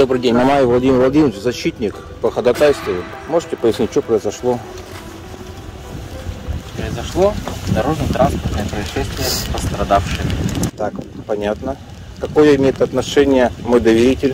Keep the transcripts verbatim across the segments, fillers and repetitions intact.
Добрый день, Мамаев Владимир Владимирович, защитник по ходатайству. Можете пояснить, что произошло? Произошло дорожно-транспортное происшествие с пострадавшими. Так, понятно. Какое имеет отношение мой доверитель?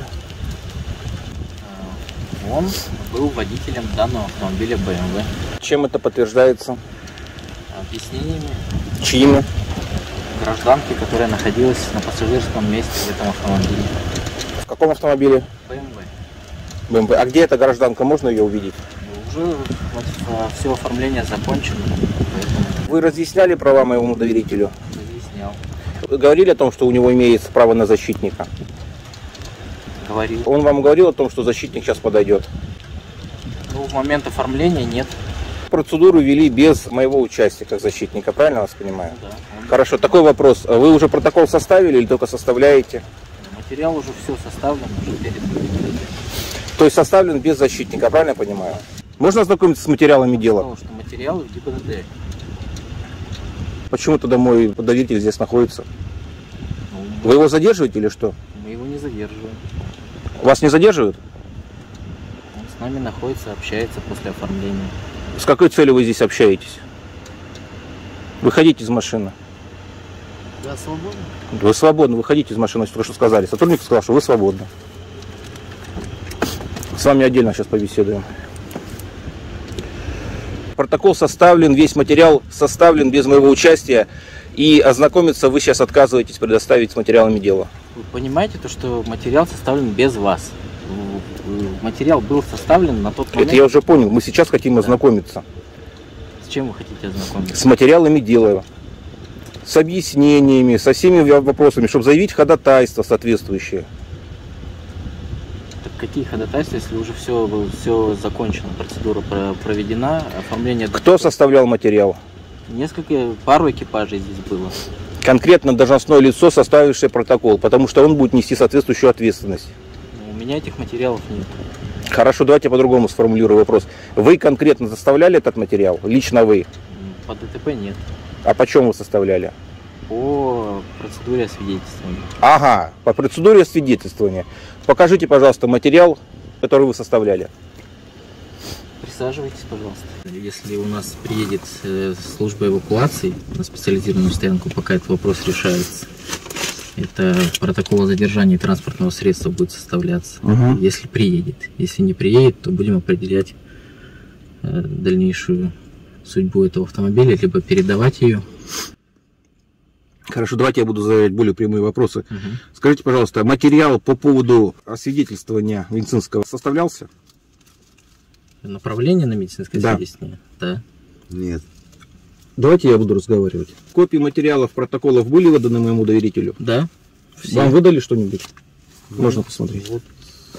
Он был водителем данного автомобиля бэ эм вэ. Чем это подтверждается? Объяснениями Чьими? гражданки, которая находилась на пассажирском месте в этом автомобиле. В каком автомобиле? бэ эм вэ. бэ эм вэ. А где эта гражданка? Можно ее увидеть? Уже вот, все оформление закончено. Поэтому Вы разъясняли права моему доверителю? разъяснял. Вы говорили о том, что у него имеется право на защитника? Говорил. Он вам говорил о том, что защитник сейчас подойдет? Ну, в момент оформления нет. Процедуру вели без моего участия как защитника, правильно вас понимаю? Да. Он... Хорошо, такой вопрос. Вы уже протокол составили или только составляете? Материал уже все составлен, уже перед. То есть составлен без защитника, правильно я понимаю? Можно ознакомиться с материалами дела? Потому что материалы в ГИБДД. Почему тогда мой доверитель здесь находится? Ну, Вы его задерживаете или что? мы его не задерживаем. Вас не задерживают? Он с нами находится, общается после оформления. С какой целью вы здесь общаетесь? Выходите из машины. Да, свободно. Вы свободны, выходите из машины, только что сказали. Сотрудник сказал, что вы свободны. С вами отдельно сейчас побеседуем. Протокол составлен, весь материал составлен без моего участия. И ознакомиться вы сейчас отказываетесь предоставить с материалами дела. Вы понимаете, то, что материал составлен без вас. Материал был составлен на тот момент. Это я уже понял. Мы сейчас хотим Да. ознакомиться. С чем вы хотите ознакомиться? С материалами дела. С объяснениями, со всеми вопросами, чтобы заявить ходатайство соответствующее. Так какие ходатайства, если уже все, все закончено, процедура проведена, оформление... Кто составлял материал? Несколько, пару экипажей здесь было. Конкретно должностное лицо, составившее протокол, потому что он будет нести соответствующую ответственность. У меня этих материалов нет. Хорошо, давайте по-другому сформулирую вопрос. Вы конкретно составляли этот материал? Лично вы? По ДТП нет. А по чем вы составляли? По процедуре освидетельствования. Ага, по процедуре освидетельствования. Покажите, пожалуйста, материал, который вы составляли. Присаживайтесь, пожалуйста. Если у нас приедет служба эвакуации на специализированную стоянку, пока этот вопрос решается, это протокол о задержании транспортного средства будет составляться, угу. Если приедет. Если не приедет, то будем определять э, дальнейшую судьбу этого автомобиля, либо передавать ее. Хорошо, давайте я буду задавать более прямые вопросы. Угу. Скажите, пожалуйста, материал по поводу освидетельствования медицинского составлялся? Направление на медицинское да. свидетельствование? Да. Нет. Давайте я буду разговаривать. Копии материалов, протоколов были выданы моему доверителю? Да. Все. Вам выдали что-нибудь? Да. Можно посмотреть. Вот.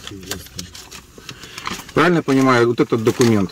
Правильно понимаю, вот этот документ.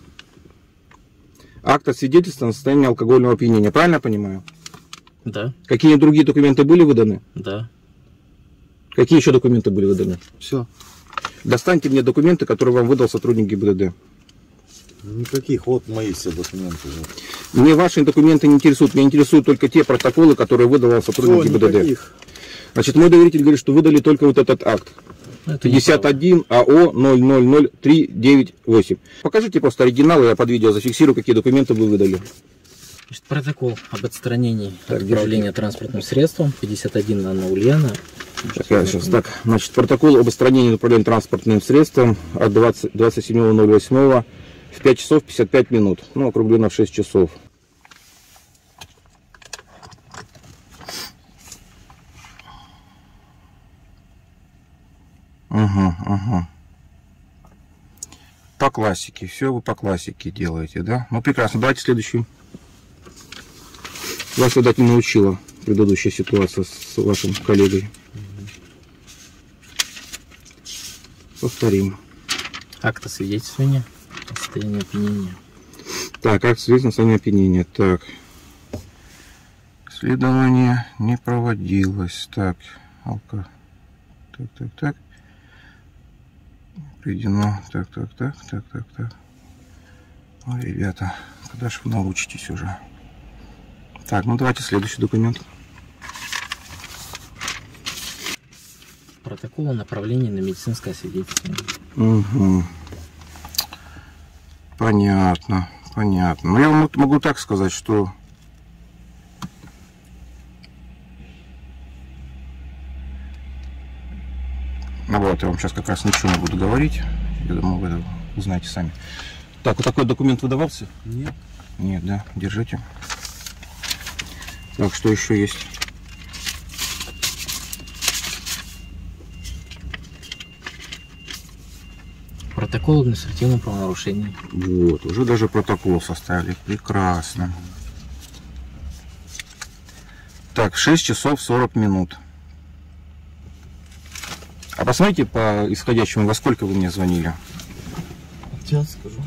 Акт свидетельства на состояние алкогольного опьянения. Правильно я понимаю? Да. Какие другие документы были выданы? Да. Какие еще документы были выданы? Все. Достаньте мне документы, которые вам выдал сотрудник ГИБДД. Никаких, вот мои все документы. Мне ваши документы не интересуют, меня интересуют только те протоколы, которые выдал вам сотрудник Все, ГИБДД. Никаких. Значит, мой доверитель говорит, что выдали только вот этот акт. пятьдесят один АО ноль ноль ноль три девять восемь. Покажите просто оригинал, я под видео зафиксирую, какие документы вы выдали. Значит, протокол об отстранении так, от управления транспортным средством пятьдесят один Анна Ульяна. Так, я сейчас, так, значит, протокол об отстранении от управления транспортным средством от двадцать седьмого ноль восьмого в пять часов пятьдесят пять минут. Ну, округлено в шесть часов. Ага, ага. По классике. Все вы по классике делаете, да? Ну, прекрасно. Давайте следующую. Вас, видать, не научила предыдущая ситуация с вашим коллегой. Повторим. Акт освидетельствования о состоянии опьянения. Так, акт свидетельствования о состоянии опьянения. Так. Следование не проводилось. Так. Алка. Так, так, так. Приведено. Так, так, так, так, так, так. Ой, ребята, когда же вы научитесь уже? Так, ну давайте следующий документ. Протокол о направлении на медицинское свидетельствование. Угу. Понятно, понятно. Но я вам могу так сказать, что ну вот, я вам сейчас как раз ничего не буду говорить. Я думаю, вы это узнаете сами. Так, вот такой документ выдавался? Нет. Нет, да, держите. Так, что еще есть? Протокол административного правонарушения. Вот, уже даже протокол составили. Прекрасно. Так, шесть часов сорок минут. А посмотрите по исходящему, во сколько вы мне звонили? Сейчас скажу.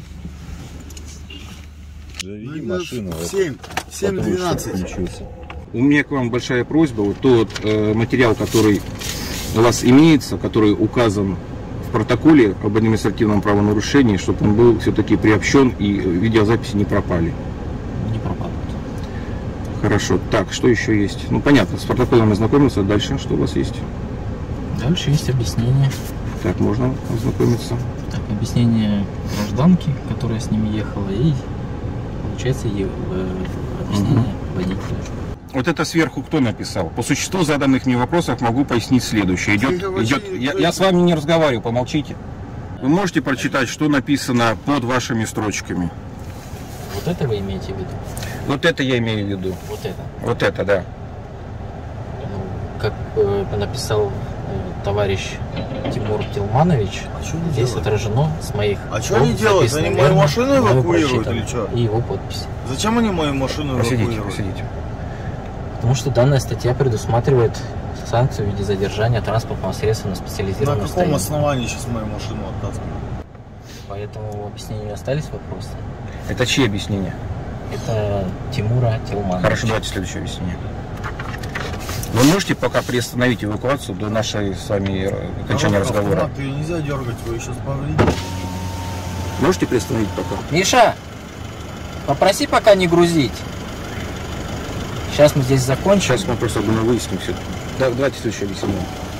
Заведи машину. семь, семь двенадцать. У меня к вам большая просьба. Вот тот э, материал, который у вас имеется, который указан в протоколе об административном правонарушении, чтобы он был все-таки приобщен и видеозаписи не пропали. Не пропадут. Хорошо. Так, что еще есть? Ну, понятно, с протоколом ознакомился. Дальше что у вас есть? Дальше есть объяснение. Так, можно ознакомиться. Так, объяснение гражданки, которая с ними ехала, и получается е- объяснение угу. водителя. Вот это сверху кто написал? По существу заданных мне вопросов могу пояснить следующее. Идет, идет, я, я с вами не разговариваю, помолчите. Вы можете прочитать, что написано под вашими строчками? Вот это вы имеете в виду? Вот это я имею в виду. Вот это? Вот это, да. Ну, как э, написал э, товарищ Тимур Тилманович, а здесь делать? Отражено с моих... А что они делают? Они мою машину эвакуируют или что? И его подпись. Зачем они мою машину эвакуируют? Посидите, посидите. Потому что данная статья предусматривает санкцию в виде задержания транспортного средства на специализированном стоянке. На каком основании сейчас мою машину оттаскивают? Поэтому в объяснении остались вопросы. Это чьи объяснения? Это Тимура Тилмановича. Хорошо, давайте следующее объяснение. Вы можете пока приостановить эвакуацию до нашей с вами окончания а, разговора? Автомат ее нельзя дергать, вы сейчас повредите. Можете приостановить пока? Миша, попроси пока не грузить. Сейчас мы здесь закончим. Сейчас мы просто думаю, выясним все. Да, давайте следующее объяснение.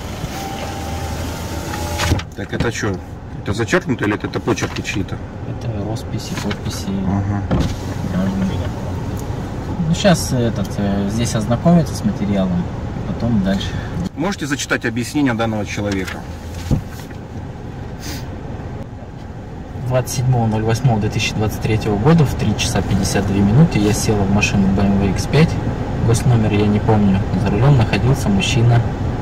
Так, это что? Это зачеркнуто или это, это почерки чьи-то? Это росписи, подписи. Ага. Ну, сейчас этот, здесь ознакомиться с материалом, потом дальше. Можете зачитать объяснение данного человека? двадцать седьмого ноль восьмого две тысячи двадцать третьего года в три часа пятьдесят две минуты я сел в машину бэ эм вэ икс пять. Госномер я не помню. За рулем находился мужчина.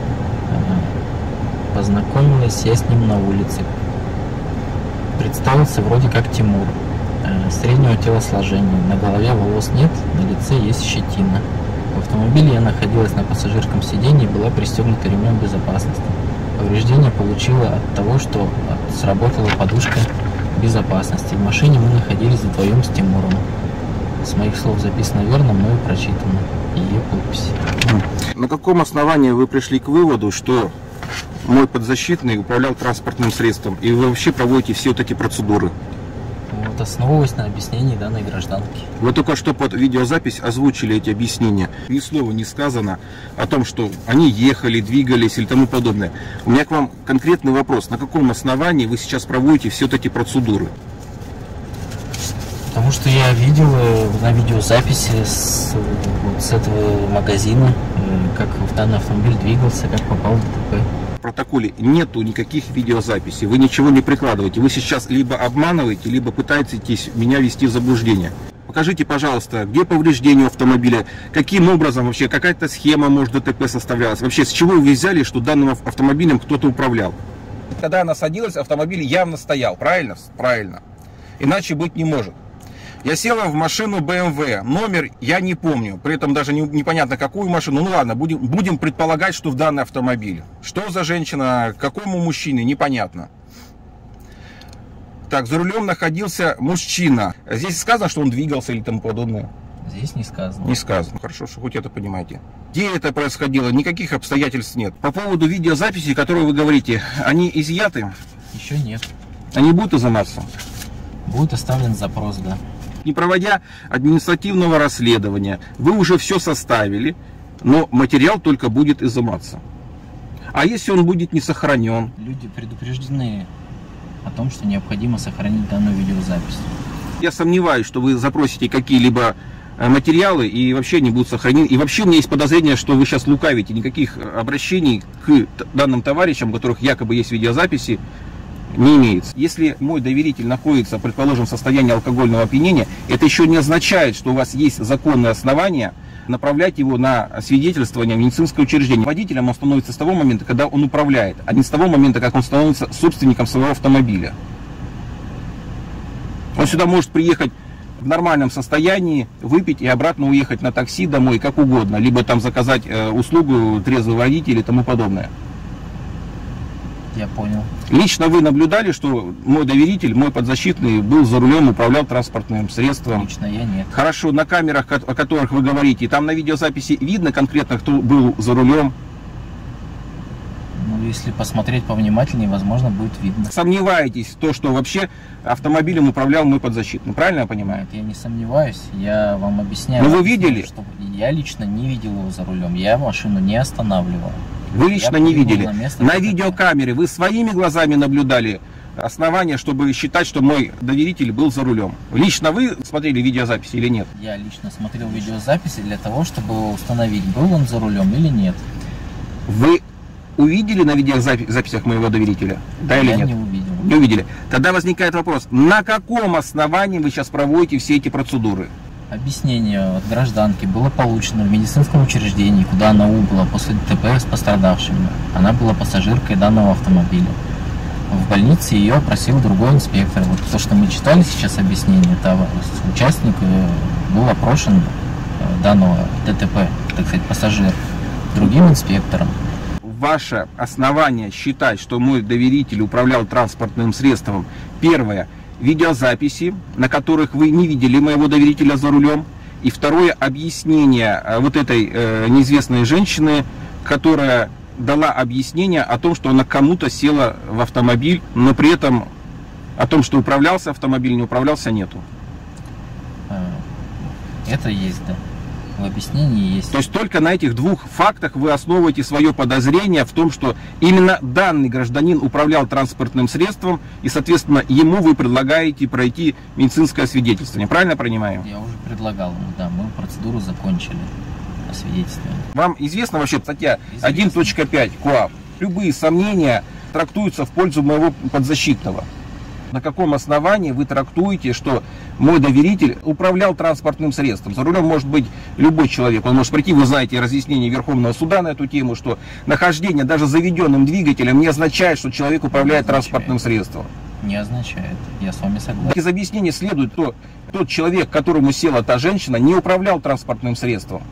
Познакомилась я с ним на улице. Представился вроде как Тимур. Среднего телосложения. На голове волос нет, на лице есть щетина. В автомобиле я находилась на пассажирском сиденье и была пристегнута ремнем безопасности. Повреждение получила от того, что сработала подушка безопасности. В машине мы находились вдвоем с Тимуром. С моих слов записано верно, мною прочитано. И ее подпись. На каком основании вы пришли к выводу, что мой подзащитный управлял транспортным средством, и вы вообще проводите все вот эти процедуры? Вот, основываясь на объяснении данной гражданки. Вы только что под видеозапись озвучили эти объяснения. Ни слова не сказано о том, что они ехали, двигались или тому подобное. У меня к вам конкретный вопрос. На каком основании вы сейчас проводите все вот эти процедуры? Потому что я видел на видеозаписи с, вот, с этого магазина, как данный автомобиль двигался, как попал в ДТП. В протоколе нету никаких видеозаписей, вы ничего не прикладываете. Вы сейчас либо обманываете, либо пытаетесь меня ввести в заблуждение. Покажите, пожалуйста, где повреждение автомобиля, каким образом вообще, какая-то схема, может, ДТП составлялась. Вообще, с чего вы взяли, что данным автомобилем кто-то управлял? Когда она садилась, автомобиль явно стоял, правильно? Правильно. Иначе быть не может. Я села в машину бэ эм вэ, номер я не помню, при этом даже не, непонятно какую машину. Ну ладно, будем, будем предполагать, что в данный автомобиль. Что за женщина, какому мужчине, непонятно. Так, за рулем находился мужчина. Здесь сказано, что он двигался или тому подобное? Здесь не сказано. Не сказано. Хорошо, что хоть это понимаете. Где это происходило? Никаких обстоятельств нет. По поводу видеозаписи, которые вы говорите, они изъяты? Еще нет. Они будут изыматься? Будет оставлен запрос, да. Не проводя административного расследования, вы уже все составили, но материал только будет изыматься. А если он будет не сохранен? Люди предупреждены о том, что необходимо сохранить данную видеозапись. Я сомневаюсь, что вы запросите какие-либо материалы и вообще они будут сохранены. И вообще у меня есть подозрение, что вы сейчас лукавите. Никаких обращений к данным товарищам, у которых якобы есть видеозаписи, не имеется. Если мой доверитель находится, предположим, в состоянии алкогольного опьянения, это еще не означает, что у вас есть законные основания направлять его на свидетельствование в медицинское учреждение. Водителем он становится с того момента, когда он управляет, а не с того момента, как он становится собственником своего автомобиля. Он сюда может приехать в нормальном состоянии, выпить и обратно уехать на такси домой, как угодно, либо там заказать э, услугу трезвый водитель и тому подобное. Я понял. Лично вы наблюдали, что мой доверитель, мой подзащитный был за рулем, управлял транспортным средством? Лично я нет. Хорошо, на камерах, о которых вы говорите, там на видеозаписи видно конкретно, кто был за рулем? Ну, если посмотреть повнимательнее, возможно, будет видно. Сомневаетесь в том, что вообще автомобилем управлял мой подзащитный, правильно я понимаю? Нет, я не сомневаюсь, я вам объясняю. Но вы видели? Что я лично не видел его за рулем, я машину не останавливал. Вы лично Я не видели. На, место, на видеокамере вы своими глазами наблюдали основания, чтобы считать, что мой доверитель был за рулем. Лично вы смотрели видеозаписи или нет? Я лично смотрел видеозаписи для того, чтобы установить, был он за рулем или нет. Вы увидели на видеозаписях моего доверителя? Да или я нет? не увидел. Не увидели. Тогда возникает вопрос, на каком основании вы сейчас проводите все эти процедуры? Объяснение от гражданки было получено в медицинском учреждении, куда она убыла после ДТП с пострадавшими. Она была пассажиркой данного автомобиля. В больнице ее опросил другой инспектор. Вот то, что мы читали сейчас объяснение, это участник был опрошен данного ДТП, так сказать, пассажир, другим инспектором. Ваше основание считать, что мой доверитель управлял транспортным средством, первое, видеозаписи, на которых вы не видели моего доверителя за рулем. И второе, объяснение вот этой э, неизвестной женщины, которая дала объяснение о том, что она кому-то села в автомобиль, но при этом о том, что управлялся автомобиль, не управлялся, нету. Это есть, да. В объяснении есть. То есть только на этих двух фактах вы основываете свое подозрение в том, что именно данный гражданин управлял транспортным средством, и, соответственно, ему вы предлагаете пройти медицинское освидетельствование. Правильно я понимаю? Я уже предлагал ему, да, мы процедуру закончили освидетельствование. Вам известна вообще статья один точка пять КоАП? Любые сомнения трактуются в пользу моего подзащитного. На каком основании вы трактуете, что мой доверитель управлял транспортным средством? За рулем может быть любой человек. Он может прийти, вы знаете, разъяснение Верховного суда на эту тему, что нахождение даже заведенным двигателем не означает, что человек управляет транспортным средством. Не означает. Я с вами согласен. Из объяснения следует, что тот человек, которому села та женщина, не управлял транспортным средством.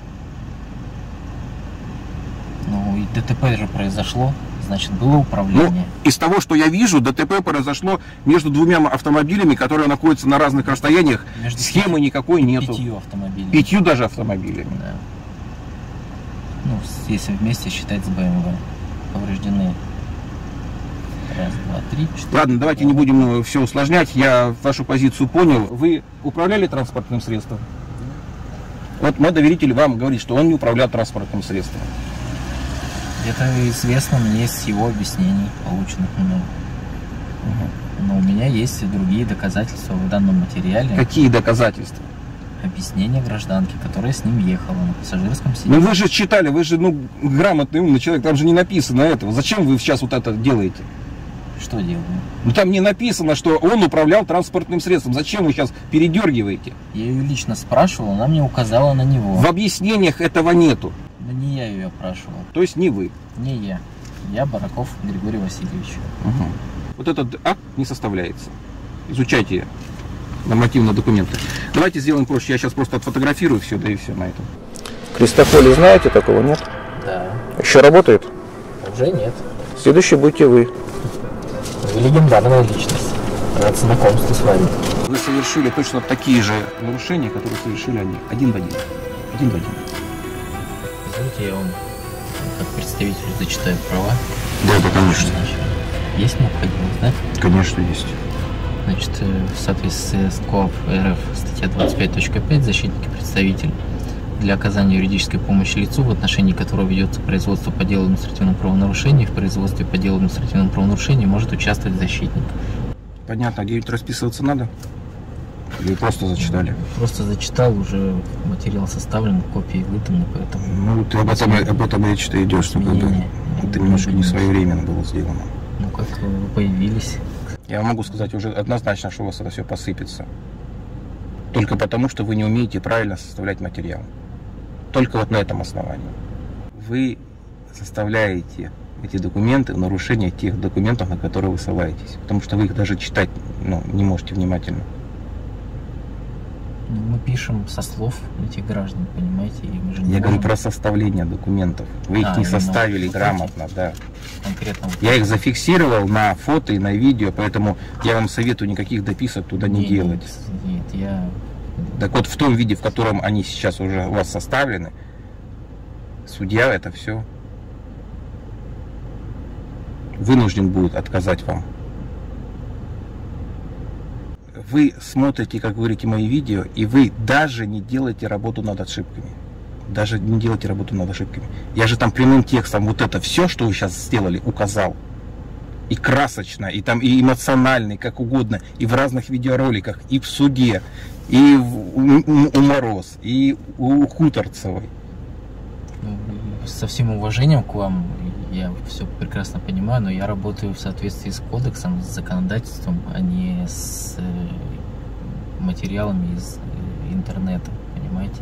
Ну и ДТП же произошло. Значит, было управление. Ну, из того, что я вижу, ДТП произошло между двумя автомобилями, которые находятся на разных расстояниях. Между Схемы никакой нету. Пятью автомобилями. Пятью даже автомобилями. Да. Ну, если вместе считать с БМВ. Повреждены. Раз, два, три, четыре. Ладно, давайте не будем все усложнять. Я вашу позицию понял. Вы управляли транспортным средством? Вот мой доверитель вам говорит, что он не управлял транспортным средством. Это известно мне с его объяснений, полученных мной. Угу. Но у меня есть и другие доказательства в данном материале. Какие доказательства? Объяснение гражданки, которая с ним ехала на пассажирском сиденье. Ну вы же читали, вы же ну, грамотный, умный человек, там же не написано этого. Зачем вы сейчас вот это делаете? Что делаю? Ну там не написано, что он управлял транспортным средством. Зачем вы сейчас передергиваете? Я ее лично спрашивал, она мне указала на него. В объяснениях этого нету. Но не я ее опрашивал. То есть не вы. Не я. Я Бараков Григорий Васильевич. Угу. Вот этот акт не составляется. Изучайте нормативные документы. Давайте сделаем проще. Я сейчас просто отфотографирую все, да и все на этом. Крестополе знаете такого, нет? Да. Еще работает? Уже нет. Следующий будете вы. Вы легендарная личность. Рад знакомству с вами. Вы совершили точно такие же нарушения, которые совершили они. Один в один. Один в один. Извините, я вам как представитель зачитаю права. Да, это конечно. Есть необходимость, да? Конечно, есть. Значит, в соответствии с КоАП РФ, статья двадцать пять точка пять, защитник и представитель для оказания юридической помощи лицу, в отношении которого ведется производство по делу административного правонарушения. В производстве по делу административного правонарушения может участвовать защитник. Понятно, где-нибудь расписываться надо? Или просто зачитали? Просто зачитал, уже материал составлен, копии выданы, поэтому... Ну, ты об этом, об этом речь ты идешь, что как бы это немножко не своевременно было сделано. Ну, как вы появились? Я могу сказать уже однозначно, что у вас это все посыпется. Только потому, что вы не умеете правильно составлять материал. Только вот на этом основании. Вы составляете эти документы в нарушение тех документов, на которые вы ссылаетесь. Потому что вы их даже читать, ну, не можете внимательно. Мы пишем со слов этих граждан, понимаете? И мы же не Я можем... говорю про составление документов. Вы их а, не составили вот грамотно, да. Конкретно. Я их зафиксировал на фото и на видео, поэтому я вам советую никаких дописок туда не нет, делать. Нет, я... Так вот, в том виде, в котором они сейчас уже у вас составлены, судья это все вынужден будет отказать вам. Вы смотрите, как вы говорите, мои видео, и вы даже не делаете работу над ошибками. Даже не делаете работу над ошибками. Я же там прямым текстом вот это все, что вы сейчас сделали, указал. И красочно, и там и эмоционально, и как угодно, и в разных видеороликах, и в суде, и в, у, у Мороз, и у Хуторцевой. Ну, со всем уважением к вам, я все прекрасно понимаю, но я работаю в соответствии с кодексом, с законодательством, а не с материалами из интернета, понимаете?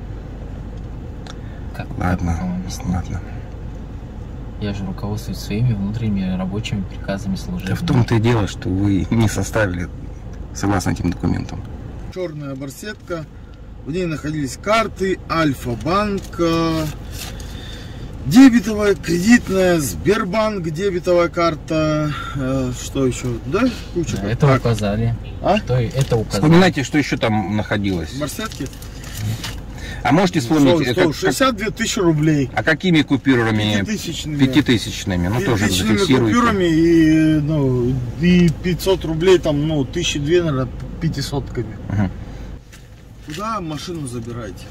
Как, ладно, как вам объяснить? ладно. Я же руководствуюсь своими внутренними рабочими приказами служебными. Да в том-то и дело, что вы не составили согласно этим документам. Черная барсетка. В ней находились карты Альфа-банка, дебетовая, кредитная, Сбербанк, дебетовая карта, э, что еще, да? Куча. Да, это так. Указали. А? Что это указали. Вспоминайте, что еще там находилось. Барсетки? А можете вспомнить... Сто, сто, шестьдесят две тысячи рублей. А какими купюрами? Пятитысячными. Пятитысячными. Ну, тоже Пятитысячными зафиксируйте. купюрами и, ну, и пятьсот рублей, там, ну, тысячи две, наверное, пятисотками. Угу. Куда машину забираете?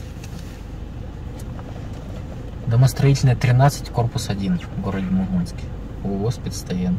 Домостроительная тринадцать, корпус один в городе Мурманске. ООО «Спецстоянка».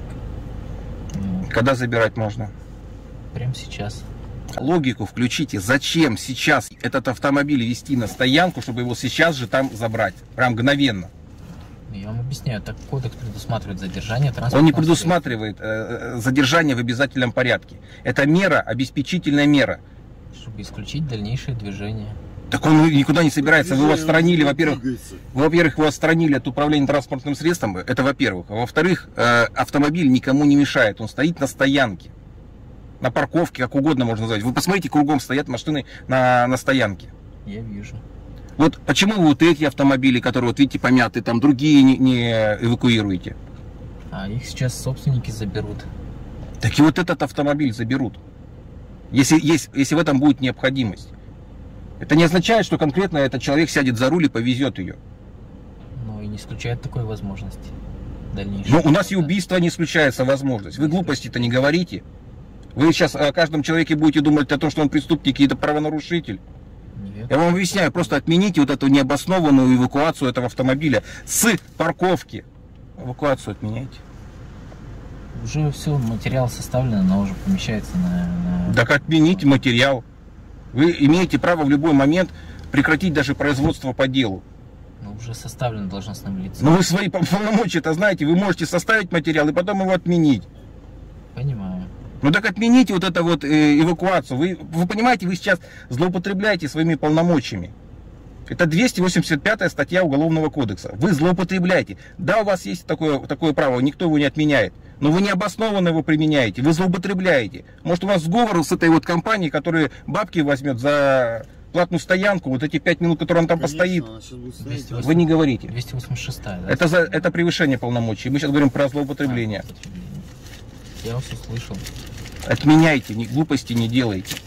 Когда забирать можно? Прямо сейчас. Логику включите. Зачем сейчас этот автомобиль везти на стоянку, чтобы его сейчас же там забрать? Прям мгновенно. Я вам объясняю, так кодекс предусматривает задержание транспортного Он не средства. предусматривает э, задержание в обязательном порядке. Это мера, обеспечительная мера. Чтобы исключить дальнейшее движение. Так он никуда не собирается. Вы его отстранили, Движение во-первых, двигается. во-первых, его отстранили от управления транспортным средством. Это во-первых. А во-вторых, э, автомобиль никому не мешает. Он стоит на стоянке. На парковке, как угодно можно назвать. Вы посмотрите, кругом стоят машины на, на стоянке. Я вижу. Вот почему вы вот эти автомобили, которые, вот видите, помяты, там другие не, не эвакуируете? А их сейчас собственники заберут. Так и вот этот автомобиль заберут. Если, если, если в этом будет необходимость. Это не означает, что конкретно этот человек сядет за руль и повезет ее. Но и не исключает такой возможности. Дальнейшего. Но у нас и убийство не исключается возможность. Вы глупости-то не говорите. Вы сейчас о каждом человеке будете думать о том, что он преступник и это правонарушитель. Нет. Я вам объясняю, просто отмените вот эту необоснованную эвакуацию этого автомобиля с парковки. Эвакуацию отменяйте. Уже все, материал составлен, но уже помещается на... на... Так отмените материал. Вы имеете право в любой момент прекратить даже производство по делу. Ну, уже составлен должностным лицом. Но вы свои полномочия-то знаете, вы можете составить материал и потом его отменить. Понимаю. Ну так отмените вот эту вот э, эвакуацию. Вы, вы понимаете, вы сейчас злоупотребляете своими полномочиями. Это двести восемьдесят пятая статья Уголовного кодекса. Вы злоупотребляете. Да, у вас есть такое, такое право, никто его не отменяет. Но вы необоснованно его применяете, вы злоупотребляете. Может, у вас сговор с этой вот компанией, которая бабки возьмет за платную стоянку, вот эти пять минут, которые он там Конечно, постоит. она сейчас будет двести стоять. восемь. Вы не говорите. двести восемьдесят шестая, да? Это, за, это превышение полномочий. Мы сейчас говорим про злоупотребление. А, злоупотребление. Я вас услышал. Отменяйте, ни, глупости не делайте.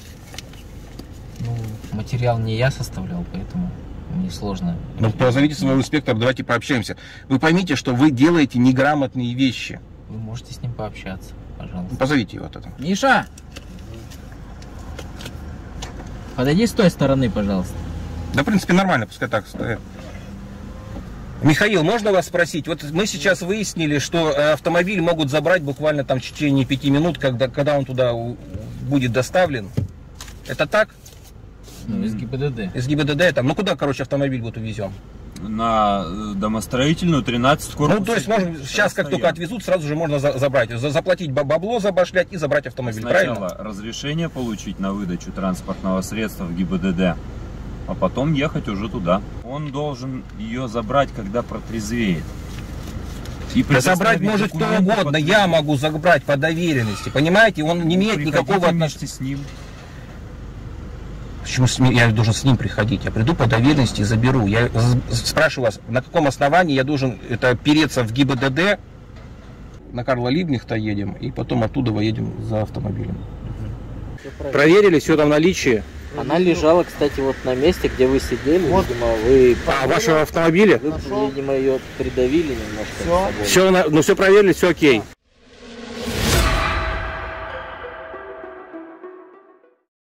Ну, материал не я составлял, поэтому мне сложно. Ну, позовите своего инспектора, давайте пообщаемся. Вы поймите, что вы делаете неграмотные вещи. Вы можете с ним пообщаться, пожалуйста. Позовите его от этого. Миша! Подойди с той стороны, пожалуйста. Да, в принципе, нормально, пускай так стоят. Михаил, можно вас спросить? Вот мы сейчас выяснили, что автомобиль могут забрать буквально там в течение пяти минут, когда, когда он туда будет доставлен. Это так? Ну, из ГИБДД. Из ГИБДД там. Ну куда, короче, автомобиль будет увезен? На домостроительную тринадцать корпус. Ну, то есть можно сейчас, как только отвезут, сразу же можно за, забрать. За, заплатить бабло, забашлять и забрать автомобиль. Сначала правильно? разрешение получить на выдачу транспортного средства в ГИБДД, а потом ехать уже туда. Он должен ее забрать, когда протрезвеет. И да забрать может кто угодно, под... я могу забрать по доверенности, понимаете? Он не имеет Приходите никакого вместе с ним. Почему я должен с ним приходить? Я приду по доверенности и заберу. Я спрашиваю вас, на каком основании я должен это переться в ГИБДД, на Карла Либкнехта едем, и потом оттуда поедем за автомобилем. Угу. Проверили все там наличие. Она лежала, кстати, вот на месте, где вы сидели, вот. Видимо, вы... А, вашего автомобиля? Вы, видимо, ее придавили немножко. Все, все, ну все проверили, все окей.